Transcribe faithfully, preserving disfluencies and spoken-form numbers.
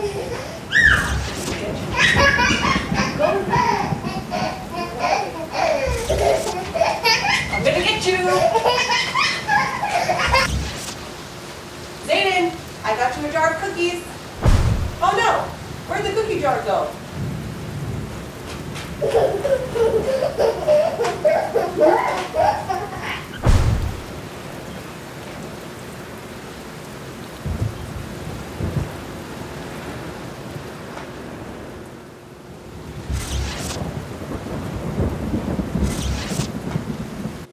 I'm gonna get you. Zayden, I got you a jar of cookies. Oh no, where'd the cookie jar go?